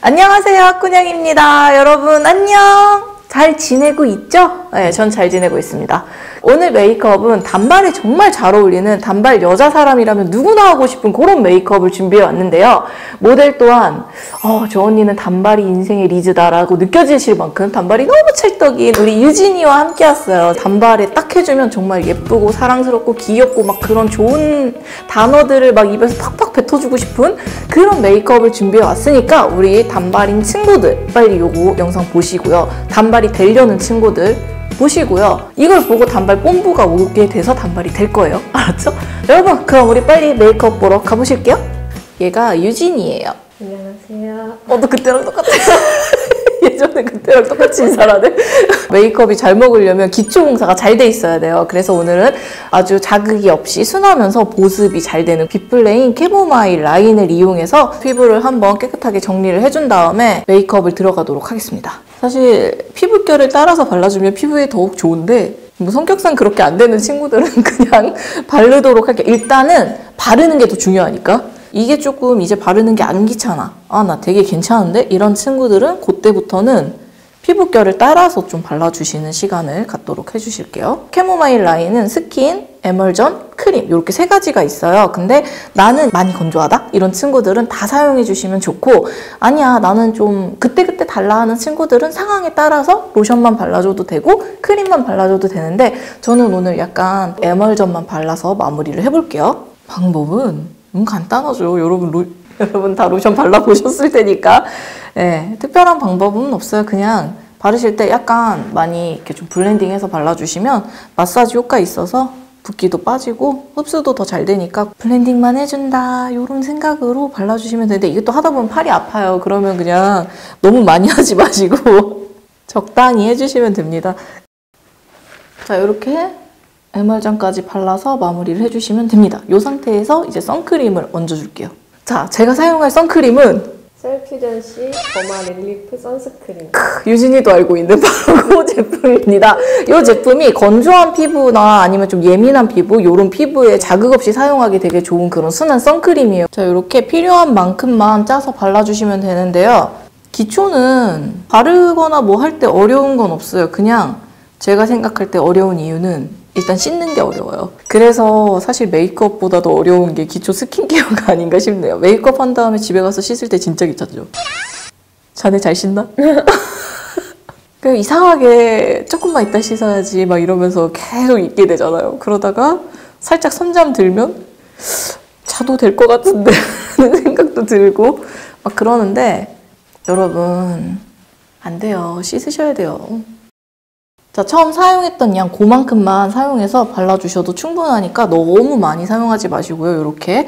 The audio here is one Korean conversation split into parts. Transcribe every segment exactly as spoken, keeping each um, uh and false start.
안녕하세요, 꾼냥입니다. 여러분 안녕! 잘 지내고 있죠? 네, 전 잘 지내고 있습니다. 오늘 메이크업은 단발에 정말 잘 어울리는 단발 여자 사람이라면 누구나 하고 싶은 그런 메이크업을 준비해 왔는데요. 모델 또한 어, 저 언니는 단발이 인생의 리즈다라고 느껴지실 만큼 단발이 너무 찰떡인 우리 유진이와 함께 왔어요. 단발에 딱 해주면 정말 예쁘고 사랑스럽고 귀엽고 막 그런 좋은 단어들을 막 입에서 팍팍 뱉어주고 싶은 그런 메이크업을 준비해 왔으니까 우리 단발인 친구들 빨리 요거 영상 보시고요. 단발이 되려는 친구들 보시고요. 이걸 보고 단발 뽐뿌가 오게 돼서 단발이 될 거예요. 알았죠? 여러분 그럼 우리 빨리 메이크업 보러 가보실게요. 얘가 유진이에요. 안녕하세요. 어, 너 그때랑 똑같아. 예전에 그때랑 똑같이 인사하네. 메이크업이 잘 먹으려면 기초 공사가 잘 돼 있어야 돼요. 그래서 오늘은 아주 자극이 없이 순하면서 보습이 잘 되는 빅플레인 캐모마일 라인을 이용해서 피부를 한번 깨끗하게 정리를 해준 다음에 메이크업을 들어가도록 하겠습니다. 사실 피부결을 따라서 발라주면 피부에 더욱 좋은데 뭐 성격상 그렇게 안 되는 친구들은 그냥 바르도록 할게요. 일단은 바르는 게 더 중요하니까. 이게 조금 이제 바르는 게 안 귀찮아. 아, 나 되게 괜찮은데? 이런 친구들은 그때부터는 피부결을 따라서 좀 발라주시는 시간을 갖도록 해주실게요. 캐모마일 라인은 스킨, 에멀전, 크림 이렇게 세 가지가 있어요. 근데 나는 많이 건조하다? 이런 친구들은 다 사용해주시면 좋고 아니야 나는 좀 그때그때 달라 하는 친구들은 상황에 따라서 로션만 발라줘도 되고 크림만 발라줘도 되는데 저는 오늘 약간 에멀전만 발라서 마무리를 해볼게요. 방법은 너무 간단하죠. 여러분 로, 여러분 다 로션 발라보셨을 테니까 네, 특별한 방법은 없어요. 그냥 바르실 때 약간 많이 이렇게 좀 블렌딩해서 발라주시면 마사지 효과 있어서 붓기도 빠지고 흡수도 더 잘 되니까 블렌딩만 해준다 이런 생각으로 발라주시면 되는데 이게 또 하다 보면 팔이 아파요. 그러면 그냥 너무 많이 하지 마시고 적당히 해주시면 됩니다. 자, 이렇게 에멀전까지 발라서 마무리를 해주시면 됩니다. 이 상태에서 이제 선크림을 얹어줄게요. 자, 제가 사용할 선크림은 셀퓨전시 더마 릴리프 선스크림. 크, 유진이도 알고 있는 바로 그 제품입니다. 이 제품이 건조한 피부나 아니면 좀 예민한 피부 이런 피부에 자극 없이 사용하기 되게 좋은 그런 순한 선크림이에요. 자, 이렇게 필요한 만큼만 짜서 발라주시면 되는데요. 기초는 바르거나 뭐 할 때 어려운 건 없어요. 그냥 제가 생각할 때 어려운 이유는 일단 씻는 게 어려워요. 그래서 사실 메이크업보다도 어려운 게 기초 스킨케어가 아닌가 싶네요. 메이크업 한 다음에 집에 가서 씻을 때 진짜 귀찮죠? 자네 잘 씻나? 그냥 이상하게 조금만 이따 씻어야지 막 이러면서 계속 있게 되잖아요. 그러다가 살짝 선잠 들면 자도 될 것 같은데 하는 생각도 들고 막 그러는데 여러분 안 돼요. 씻으셔야 돼요. 자, 처음 사용했던 양 그만큼만 사용해서 발라주셔도 충분하니까 너무 많이 사용하지 마시고요. 이렇게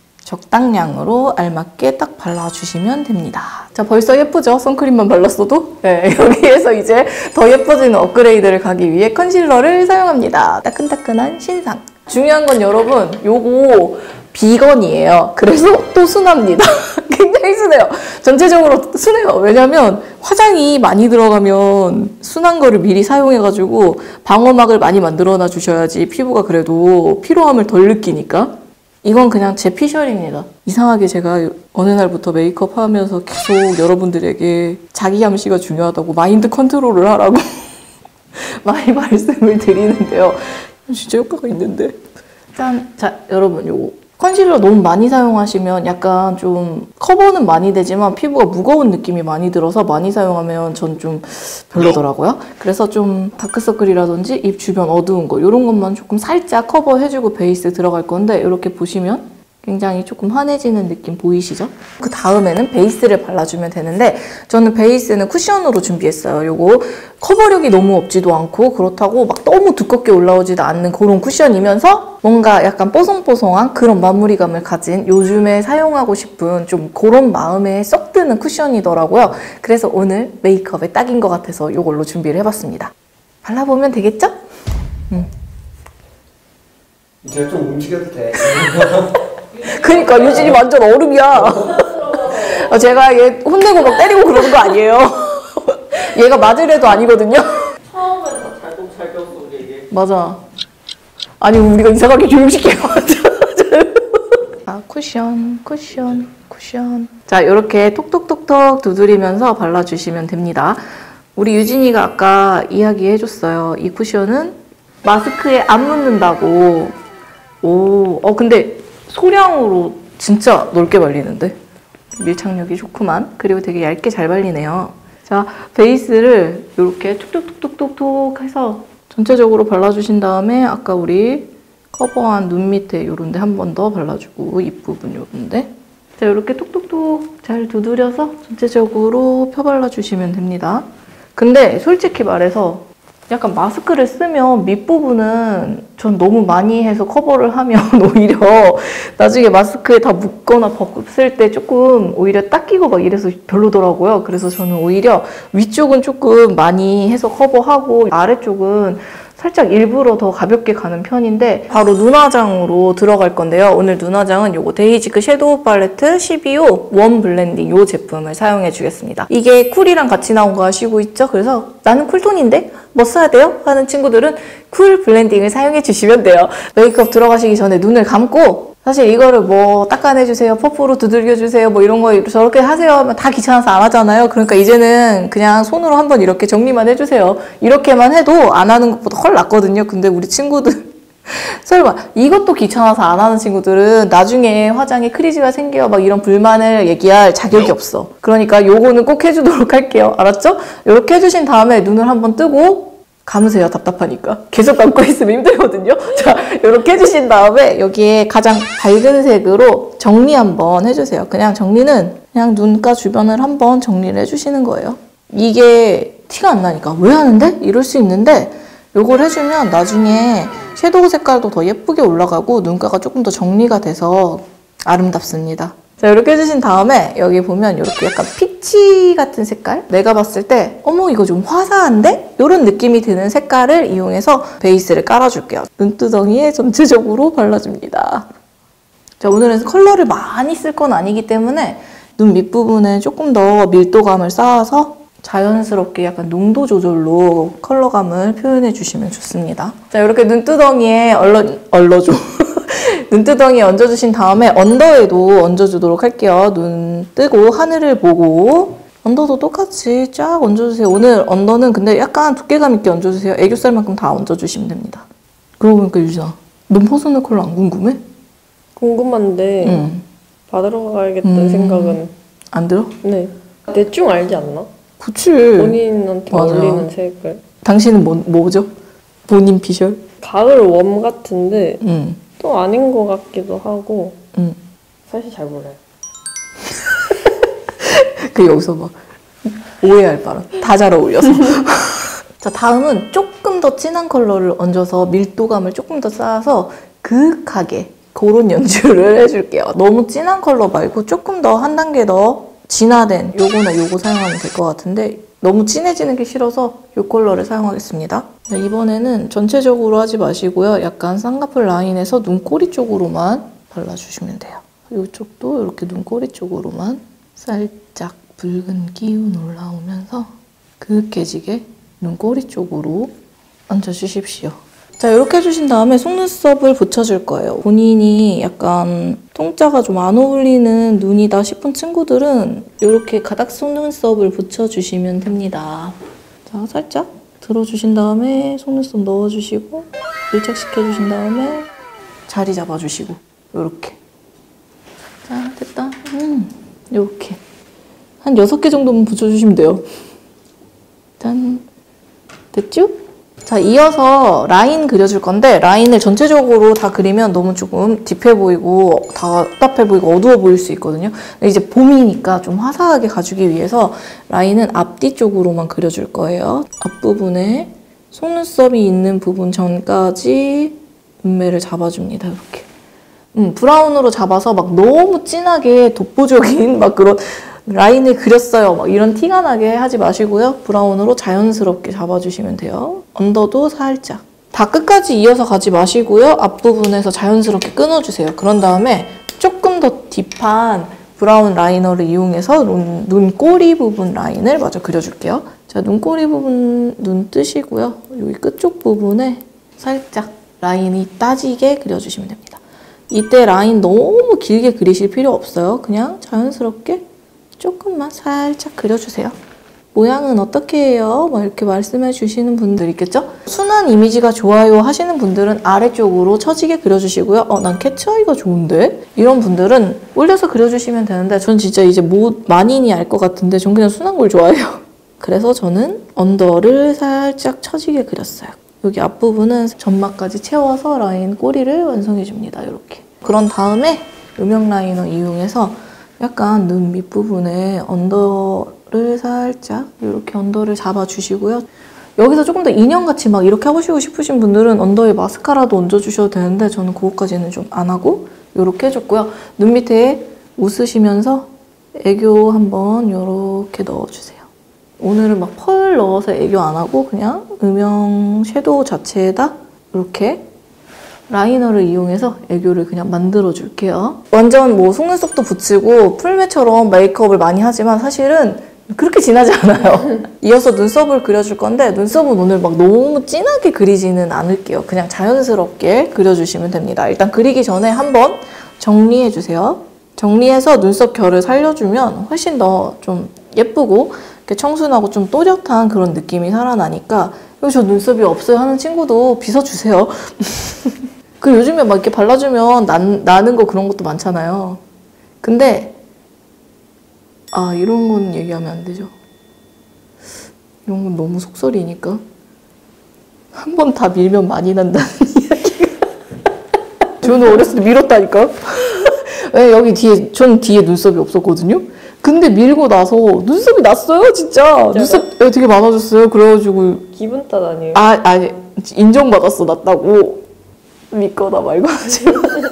적당량으로 알맞게 딱 발라주시면 됩니다. 자, 벌써 예쁘죠? 선크림만 발랐어도? 네, 여기에서 이제 더 예뻐지는 업그레이드를 가기 위해 컨실러를 사용합니다. 따끈따끈한 신상. 중요한 건 여러분, 요거 비건이에요. 그래서 또 순합니다. 굉장히 순해요. 전체적으로 순해요. 왜냐면 화장이 많이 들어가면 순한 거를 미리 사용해가지고 방어막을 많이 만들어놔 주셔야지 피부가 그래도 피로함을 덜 느끼니까. 이건 그냥 제 피셜입니다. 이상하게 제가 어느 날부터 메이크업 하면서 계속 여러분들에게 자기 암시가 중요하다고 마인드 컨트롤을 하라고 많이 말씀을 드리는데요. 진짜 효과가 있는데. 짠! 자, 여러분 요거. 컨실러 너무 많이 사용하시면 약간 좀 커버는 많이 되지만 피부가 무거운 느낌이 많이 들어서 많이 사용하면 전 좀 별로더라고요. 그래서 좀 다크서클이라든지 입 주변 어두운 거 이런 것만 조금 살짝 커버해주고 베이스 들어갈 건데 이렇게 보시면 굉장히 조금 환해지는 느낌 보이시죠? 그 다음에는 베이스를 발라주면 되는데 저는 베이스는 쿠션으로 준비했어요. 요거 커버력이 너무 없지도 않고 그렇다고 막 너무 두껍게 올라오지도 않는 그런 쿠션이면서 뭔가 약간 뽀송뽀송한 그런 마무리감을 가진 요즘에 사용하고 싶은 좀 그런 마음에 쏙 드는 쿠션이더라고요. 그래서 오늘 메이크업에 딱인 것 같아서 이걸로 준비를 해봤습니다. 발라보면 되겠죠? 음. 이제 좀 움직여도 돼. 그러니까 유진이 완전 얼음이야. 제가 얘 혼내고 막 때리고 그러는 거 아니에요. 얘가 맞을 애도 아니거든요. 처음에는 잘, 잘 배웠어, 우리 이게. 맞아. 아니 우리가 이상하게 교육시켜가지고. 아, 쿠션, 쿠션, 쿠션. 자, 이렇게 톡톡톡톡 두드리면서 발라주시면 됩니다. 우리 유진이가 아까 이야기해줬어요. 이 쿠션은 마스크에 안 묻는다고. 오, 어 근데 소량으로 진짜 넓게 발리는데? 밀착력이 좋구만. 그리고 되게 얇게 잘 발리네요. 자, 베이스를 이렇게 툭툭툭툭툭툭 해서 전체적으로 발라주신 다음에 아까 우리 커버한 눈 밑에 이런 데 한 번 더 발라주고 입 부분 이런 데. 자, 이렇게 톡톡톡 잘 두드려서 전체적으로 펴발라주시면 됩니다. 근데 솔직히 말해서 약간 마스크를 쓰면 밑부분은 전 너무 많이 해서 커버를 하면 오히려 나중에 마스크에 다 묻거나 벗을 때 조금 오히려 닦이고 막 이래서 별로더라고요. 그래서 저는 오히려 위쪽은 조금 많이 해서 커버하고 아래쪽은 살짝 일부러 더 가볍게 가는 편인데 바로 눈화장으로 들어갈 건데요. 오늘 눈화장은 요거 데이지크 섀도우 팔레트 십이 호 원 블렌딩 요 제품을 사용해 주겠습니다. 이게 쿨이랑 같이 나온 거 아시고 있죠? 그래서 나는 쿨톤인데 뭐 써야 돼요? 하는 친구들은 쿨 블렌딩을 사용해 주시면 돼요. 메이크업 들어가시기 전에 눈을 감고 사실 이거를 뭐 닦아내주세요, 퍼프로 두들겨주세요, 뭐 이런 거 저렇게 하세요 하면 다 귀찮아서 안 하잖아요. 그러니까 이제는 그냥 손으로 한번 이렇게 정리만 해주세요. 이렇게만 해도 안 하는 것보다 훨 낫거든요. 근데 우리 친구들 설마 이것도 귀찮아서 안 하는 친구들은 나중에 화장에 크리즈가 생겨 막 이런 불만을 얘기할 자격이 없어. 그러니까 요거는 꼭 해주도록 할게요. 알았죠? 이렇게 해주신 다음에 눈을 한번 뜨고 감으세요. 답답하니까. 계속 감고 있으면 힘들거든요. 자, 이렇게 해주신 다음에 여기에 가장 밝은 색으로 정리 한번 해주세요. 그냥 정리는 그냥 눈가 주변을 한번 정리를 해주시는 거예요. 이게 티가 안 나니까 왜 하는데? 이럴 수 있는데 이걸 해주면 나중에 섀도우 색깔도 더 예쁘게 올라가고 눈가가 조금 더 정리가 돼서 아름답습니다. 자, 이렇게 해주신 다음에 여기 보면 이렇게 약간 피치 같은 색깔? 내가 봤을 때 어머 이거 좀 화사한데? 이런 느낌이 드는 색깔을 이용해서 베이스를 깔아줄게요. 눈두덩이에 전체적으로 발라줍니다. 자, 오늘은 컬러를 많이 쓸 건 아니기 때문에 눈 밑부분에 조금 더 밀도감을 쌓아서 자연스럽게 약간 농도 조절로 컬러감을 표현해 주시면 좋습니다. 자, 이렇게 눈두덩이에 얼러, 얼러줘. 눈두덩이에 얹어주신 다음에 언더에도 얹어주도록 할게요. 눈 뜨고 하늘을 보고 언더도 똑같이 쫙 얹어주세요. 오늘 언더는 근데 약간 두께감 있게 얹어주세요. 애교살만큼 다 얹어주시면 됩니다. 그러고 보니까 유진아, 넌 퍼스널 컬러 안 궁금해? 궁금한데 응. 받으러 가야겠다는 음. 생각은 안 들어? 네. 대충 알지 않나? 그치. 본인한테 맞아. 어울리는 색을. 당신은 뭐, 뭐죠? 본인 비주얼? 가을 웜 같은데 응. 또 아닌 것 같기도 하고 응. 사실 잘 몰라요. 그 여기서 막 오해할 바람. 다 잘 어울려서. 자, 다음은 조금 더 진한 컬러를 얹어서 밀도감을 조금 더 쌓아서 그윽하게 그런 연출을 해줄게요. 너무 진한 컬러 말고 조금 더 한 단계 더 진화된 요거나 요거 사용하면 될 것 같은데 너무 진해지는 게 싫어서 이 컬러를 사용하겠습니다. 자, 이번에는 전체적으로 하지 마시고요. 약간 쌍꺼풀 라인에서 눈꼬리 쪽으로만 발라주시면 돼요. 이쪽도 이렇게 눈꼬리 쪽으로만 살짝 붉은 기운 올라오면서 그윽해지게 눈꼬리 쪽으로 얹어주십시오. 자, 이렇게 해주신 다음에 속눈썹을 붙여줄 거예요. 본인이 약간 통짜가 좀 안 어울리는 눈이다 싶은 친구들은 이렇게 가닥 속눈썹을 붙여주시면 됩니다. 자, 살짝 들어주신 다음에 속눈썹 넣어주시고 밀착시켜주신 다음에 자리 잡아주시고 이렇게. 자, 됐다. 음, 이렇게. 한 여섯 개 정도만 붙여주시면 돼요. 짠. 됐죠? 자, 이어서 라인 그려줄 건데 라인을 전체적으로 다 그리면 너무 조금 딥해 보이고 답답해 보이고 어두워 보일 수 있거든요. 이제 봄이니까 좀 화사하게 가주기 위해서 라인은 앞뒤 쪽으로만 그려줄 거예요. 앞부분에 속눈썹이 있는 부분 전까지 눈매를 잡아줍니다. 이렇게. 음, 브라운으로 잡아서 막 너무 진하게 독보적인 막 그런 라인을 그렸어요. 막 이런 티가 나게 하지 마시고요. 브라운으로 자연스럽게 잡아주시면 돼요. 언더도 살짝. 다 끝까지 이어서 가지 마시고요. 앞부분에서 자연스럽게 끊어주세요. 그런 다음에 조금 더 딥한 브라운 라이너를 이용해서 눈, 눈꼬리 부분 라인을 마저 그려줄게요. 자, 눈꼬리 부분 눈 뜨시고요. 여기 끝쪽 부분에 살짝 라인이 따지게 그려주시면 됩니다. 이때 라인 너무 길게 그리실 필요 없어요. 그냥 자연스럽게 조금만 살짝 그려주세요. 모양은 어떻게 해요? 막 이렇게 말씀해 주시는 분들 있겠죠? 순한 이미지가 좋아요 하시는 분들은 아래쪽으로 처지게 그려주시고요. 어, 난 캣츠아이가 좋은데? 이런 분들은 올려서 그려주시면 되는데 전 진짜 이제 뭐 만인이 알 것 같은데 전 그냥 순한 걸 좋아해요. 그래서 저는 언더를 살짝 처지게 그렸어요. 여기 앞부분은 점막까지 채워서 라인 꼬리를 완성해줍니다. 이렇게. 그런 다음에 음영 라이너 이용해서 약간 눈 밑부분에 언더를 살짝 이렇게 언더를 잡아주시고요. 여기서 조금 더 인형같이 막 이렇게 하시고 싶으신 분들은 언더에 마스카라도 얹어주셔도 되는데 저는 그것까지는 좀 안 하고 이렇게 해줬고요. 눈 밑에 웃으시면서 애교 한번 이렇게 넣어주세요. 오늘은 막 펄 넣어서 애교 안 하고 그냥 음영 섀도우 자체에다 이렇게 라이너를 이용해서 애교를 그냥 만들어줄게요. 완전 뭐 속눈썹도 붙이고 풀메처럼 메이크업을 많이 하지만 사실은 그렇게 진하지 않아요. 이어서 눈썹을 그려줄 건데 눈썹은 오늘 막 너무 진하게 그리지는 않을게요. 그냥 자연스럽게 그려주시면 됩니다. 일단 그리기 전에 한번 정리해주세요. 정리해서 눈썹 결을 살려주면 훨씬 더 좀 예쁘고 이렇게 청순하고 좀 또렷한 그런 느낌이 살아나니까 여기 저 눈썹이 없어요 하는 친구도 빗어주세요. 그 요즘에 막 이렇게 발라주면 난, 나는 거 그런 것도 많잖아요. 근데 아 이런 건 얘기하면 안 되죠. 이런 건 너무 속설이니까 한 번 다 밀면 많이 난다는 이야기가 저는 어렸을 때 밀었다니까. 왜 여기 뒤에 전 뒤에 눈썹이 없었거든요. 근데 밀고 나서 눈썹이 났어요 진짜. 눈썹 되게 많아졌어요. 그래가지고 기분 탓 아니에요? 아 아니 인정받았어 났다고. 믿거나 말고 하지.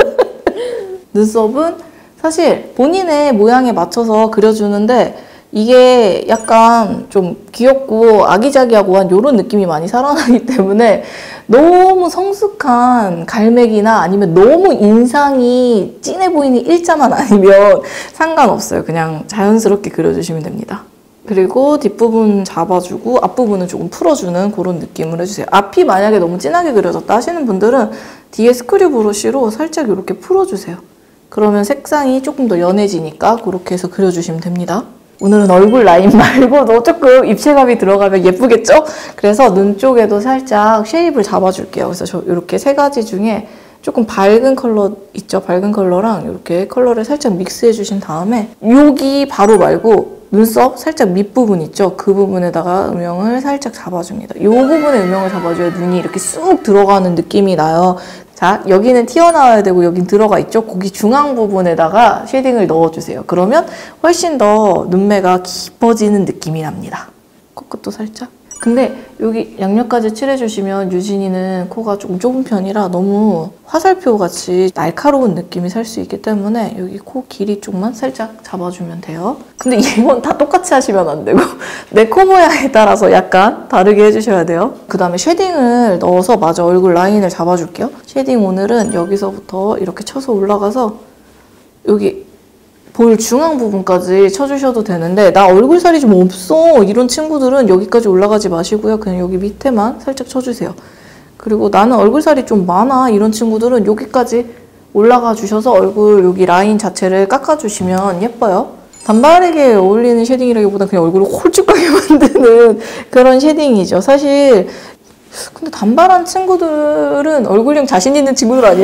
눈썹은 사실 본인의 모양에 맞춰서 그려주는데 이게 약간 좀 귀엽고 아기자기하고 한 이런 느낌이 많이 살아나기 때문에 너무 성숙한 갈매기나 아니면 너무 인상이 진해 보이는 일자만 아니면 상관없어요. 그냥 자연스럽게 그려주시면 됩니다. 그리고 뒷부분 잡아주고 앞부분은 조금 풀어주는 그런 느낌을 해주세요. 앞이 만약에 너무 진하게 그려졌다 하시는 분들은 뒤에 스크류 브러쉬로 살짝 이렇게 풀어주세요. 그러면 색상이 조금 더 연해지니까 그렇게 해서 그려주시면 됩니다. 오늘은 얼굴 라인 말고도 조금 입체감이 들어가면 예쁘겠죠? 그래서 눈 쪽에도 살짝 쉐입을 잡아줄게요. 그래서 저 이렇게 세 가지 중에 조금 밝은 컬러 있죠? 밝은 컬러랑 이렇게 컬러를 살짝 믹스해 주신 다음에 여기 바로 말고 눈썹 살짝 밑부분 있죠? 그 부분에다가 음영을 살짝 잡아줍니다. 이 부분에 음영을 잡아줘야 눈이 이렇게 쑥 들어가는 느낌이 나요. 자, 여기는 튀어나와야 되고 여긴 들어가 있죠? 거기 중앙 부분에다가 쉐딩을 넣어주세요. 그러면 훨씬 더 눈매가 깊어지는 느낌이 납니다. 코끝도 살짝. 근데 여기 양옆까지 칠해주시면 유진이는 코가 조금 좁은 편이라 너무 화살표 같이 날카로운 느낌이 살 수 있기 때문에 여기 코 길이 쪽만 살짝 잡아주면 돼요. 근데 이건 다 똑같이 하시면 안 되고 내 코 모양에 따라서 약간 다르게 해주셔야 돼요. 그 다음에 쉐딩을 넣어서 마저 얼굴 라인을 잡아줄게요. 쉐딩 오늘은 여기서부터 이렇게 쳐서 올라가서 여기 볼 중앙 부분까지 쳐주셔도 되는데 나 얼굴살이 좀 없어 이런 친구들은 여기까지 올라가지 마시고요. 그냥 여기 밑에만 살짝 쳐주세요. 그리고 나는 얼굴살이 좀 많아 이런 친구들은 여기까지 올라가 주셔서 얼굴 여기 라인 자체를 깎아주시면 예뻐요. 단발에게 어울리는 쉐딩이라기보다 그냥 얼굴을 홀쭉하게 만드는 그런 쉐딩이죠. 사실 근데 단발한 친구들은 얼굴형 자신 있는 친구들 아니에요?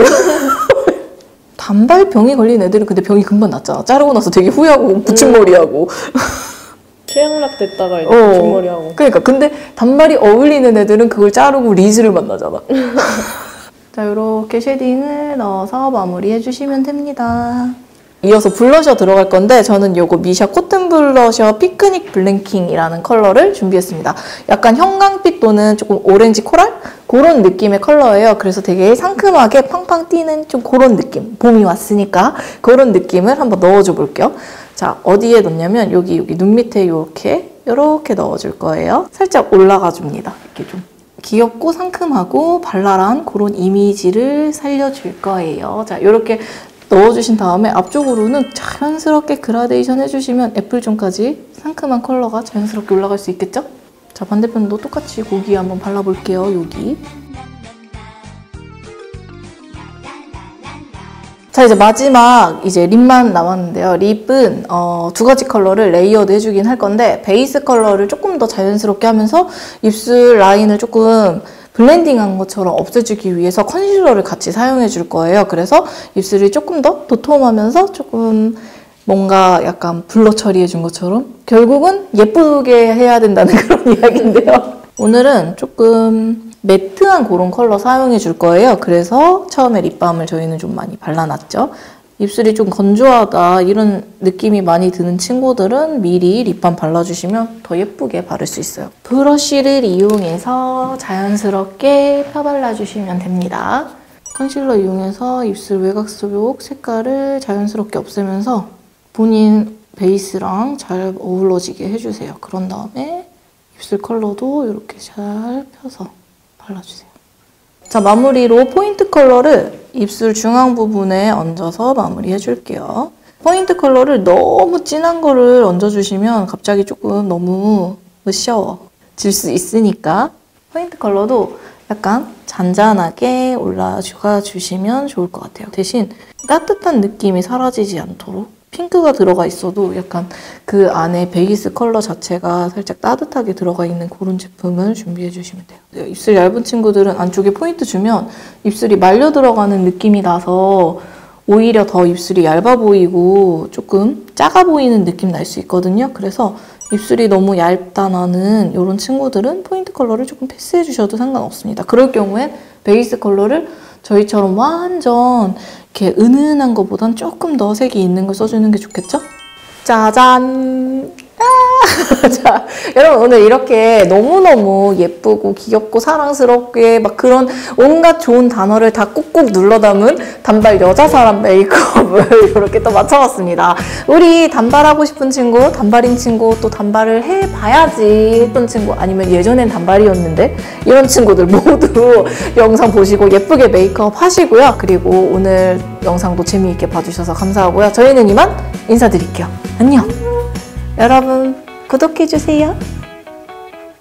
단발병이 걸린 애들은 근데 병이 금방 낫잖아. 자르고 나서 되게 후회하고 붙임머리하고 최양락 됐다가 이제 어, 붙임머리하고. 그러니까 근데 단발이 어울리는 애들은 그걸 자르고 리즈를 만나잖아. 자, 이렇게 쉐딩을 넣어서 마무리해주시면 됩니다. 이어서 블러셔 들어갈 건데 저는 요거 미샤 코튼 블러셔 피크닉 블랭킹이라는 컬러를 준비했습니다. 약간 형광빛 또는 조금 오렌지 코랄? 그런 느낌의 컬러예요. 그래서 되게 상큼하게 팡팡 띄는 좀 그런 느낌. 봄이 왔으니까 그런 느낌을 한번 넣어줘 볼게요. 자, 어디에 넣냐면 여기 여기 눈 밑에 이렇게 이렇게 넣어줄 거예요. 살짝 올라가 줍니다. 이렇게 좀 귀엽고 상큼하고 발랄한 그런 이미지를 살려줄 거예요. 자, 이렇게 넣어주신 다음에 앞쪽으로는 자연스럽게 그라데이션 해주시면 애플존까지 상큼한 컬러가 자연스럽게 올라갈 수 있겠죠? 자, 반대편도 똑같이 고기 한번 발라볼게요, 여기. 자, 이제 마지막 이제 립만 남았는데요. 립은 어, 두 가지 컬러를 레이어드 해주긴 할 건데 베이스 컬러를 조금 더 자연스럽게 하면서 입술 라인을 조금 블렌딩한 것처럼 없애주기 위해서 컨실러를 같이 사용해 줄 거예요. 그래서 입술이 조금 더 도톰하면서 조금 뭔가 약간 블러 처리해 준 것처럼 결국은 예쁘게 해야 된다는 그런 이야기인데요. 오늘은 조금 매트한 그런 컬러 사용해 줄 거예요. 그래서 처음에 립밤을 저희는 좀 많이 발라놨죠. 입술이 좀 건조하다 이런 느낌이 많이 드는 친구들은 미리 립밤 발라주시면 더 예쁘게 바를 수 있어요. 브러쉬를 이용해서 자연스럽게 펴발라주시면 됩니다. 컨실러 이용해서 입술 외곽 속 색깔을 자연스럽게 없애면서 본인 베이스랑 잘 어우러지게 해주세요. 그런 다음에 입술 컬러도 이렇게 잘 펴서 발라주세요. 자, 마무리로 포인트 컬러를 입술 중앙 부분에 얹어서 마무리 해줄게요. 포인트 컬러를 너무 진한 거를 얹어주시면 갑자기 조금 너무 무셔워질 수 있으니까 포인트 컬러도 약간 잔잔하게 올라가 주시면 좋을 것 같아요. 대신 따뜻한 느낌이 사라지지 않도록 핑크가 들어가 있어도 약간 그 안에 베이스 컬러 자체가 살짝 따뜻하게 들어가 있는 그런 제품을 준비해 주시면 돼요. 입술 얇은 친구들은 안쪽에 포인트 주면 입술이 말려 들어가는 느낌이 나서 오히려 더 입술이 얇아 보이고 조금 작아 보이는 느낌 날 수 있거든요. 그래서 입술이 너무 얇다 나는 이런 친구들은 포인트 컬러를 조금 패스해 주셔도 상관없습니다. 그럴 경우엔 베이스 컬러를 저희처럼 완전 이렇게 은은한 것보단 조금 더 색이 있는 걸 써주는 게 좋겠죠? 짜잔! 아! 자, 여러분 오늘 이렇게 너무너무 예쁘고 귀엽고 사랑스럽게 막 그런 온갖 좋은 단어를 다 꾹꾹 눌러 담은 단발 여자 사람 메이크업을 이렇게 또 맞춰봤습니다. 우리 단발하고 싶은 친구, 단발인 친구, 또 단발을 해봐야지 했던 친구, 아니면 예전엔 단발이었는데 이런 친구들 모두 영상 보시고 예쁘게 메이크업 하시고요. 그리고 오늘 영상도 재미있게 봐주셔서 감사하고요. 저희는 이만 인사드릴게요. 안녕! 여러분 구독해주세요.